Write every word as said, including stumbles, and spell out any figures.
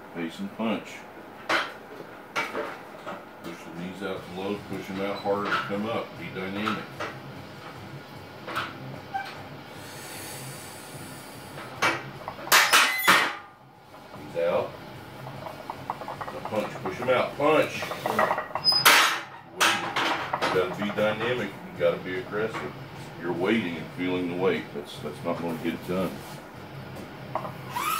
Face and punch. Push the knees out to low, push them out harder to come up. Be dynamic. Knees out. Now punch, push them out. Punch. Waiting. You gotta be dynamic. You gotta be aggressive. You're waiting and feeling the weight. That's that's not going to get it done.